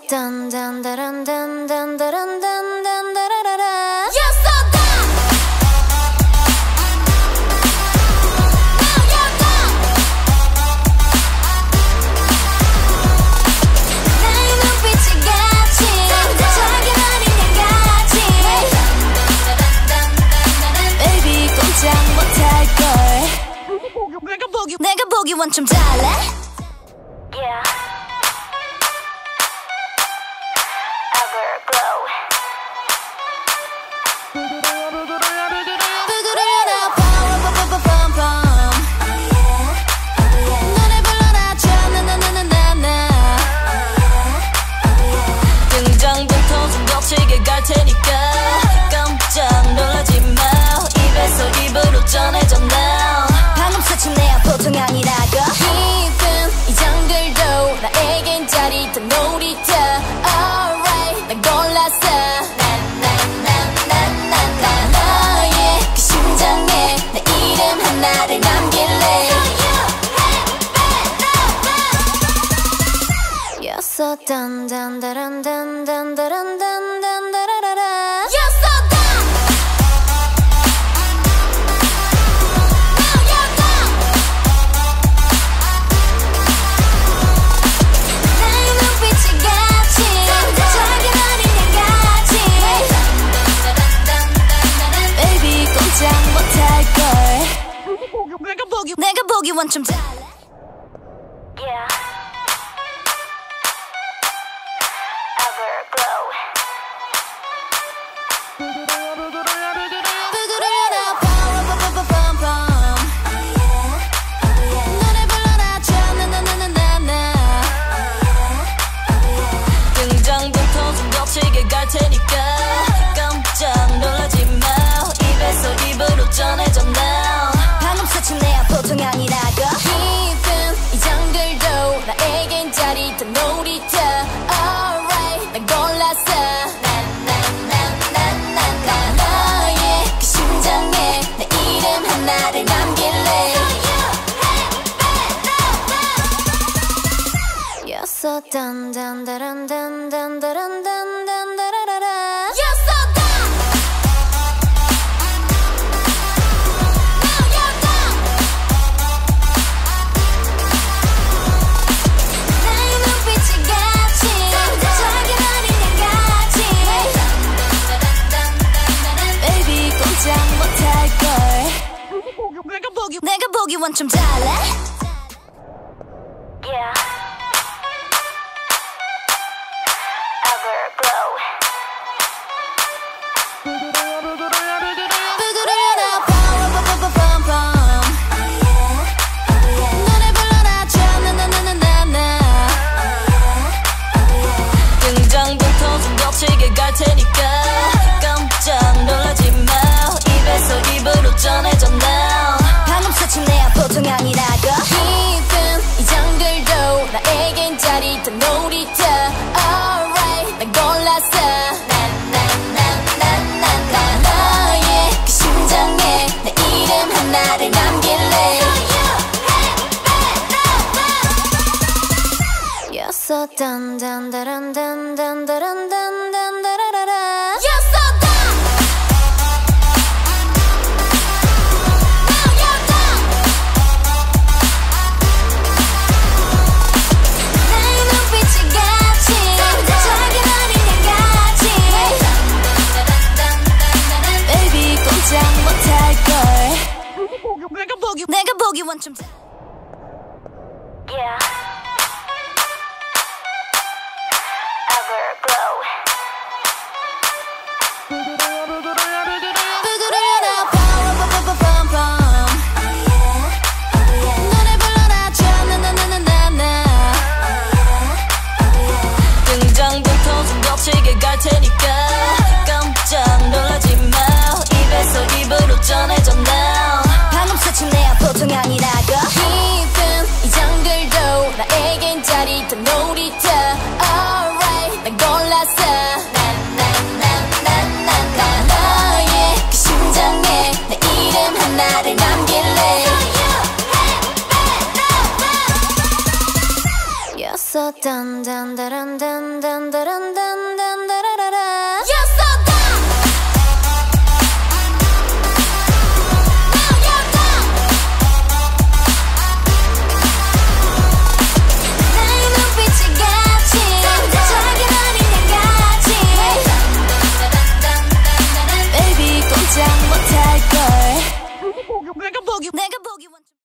dun dun dun dun dun dun dun dun dun dun. You're so done. Now you're done. 나의 눈빛이 같이 작은 어린애 같이 Baby 꼼짝 못할걸 내가 보기 원점 잘해 Yeah 등장부터 좀 거칠게 갈 테니까 깜짝 놀라지 마 입에서 입으로 전해져 now 방금 스친 내야 보통 아니라고 깊은 이 정글도 나에겐 짜릿한 놀이터 Alright 난 골랐어 너의 그 심장에 내 이름 하나를 남길래 You're so dun dun dun dun dun dun dun dun dun dun. You're so done. Now you're done. 나의 눈빛이 같이 작은 어린애 같이 Baby 꼼짝 못할걸 내가 보기 원점 잘해 Yeah 등장부터 좀 거칠게 갈 테니까 깜짝 놀라지 마 입에서 입으로 전해져 now 방금 스친 내야 보통 아니라고 깊은 이 정글도 나에겐 짜릿한 놀이터 Alright 난 골랐어 너의 그 심장에 내 이름 하나를 남길래 You're so dun dun dun dun dun dun dun dun dun dun. You're so done. Now you're done. 나의 눈빛이 같이 작은 어린애 같이 Baby 꼼짝 못할걸 내가 보기 원점 잘해 Yeah 등장부터 좀 거칠게 갈 테니까 깜짝 놀라지 마 입에서 입으로 전해져 now 방금 스친 내야 보통 아니라고 깊은 이 정글도 나에겐 짜릿한 놀이터 Alright 난 골랐어 너의 그 심장에 내 이름 하나를 남길래 You're so dun dun dun dun dun dun dun dun dun dun. You're so done. Now you're done. 나의 눈빛이 같이 작은 어린애 같이 Baby 꼼짝 못할걸 내가 보기 원점 Yeah 등장부터 좀 거칠게 갈 테니까 깜짝 놀라지 마 입에서 입으로 전해져 now 방금 스친 내야 보통 아니라고 깊은 이 정글도 나에겐 짜릿한 놀이터 Alright 난 골랐어 너의 그 심장에 내 이름 하나를 남길래 You're so You're done, done, done, done, done, done, done, done, done. 내가 보기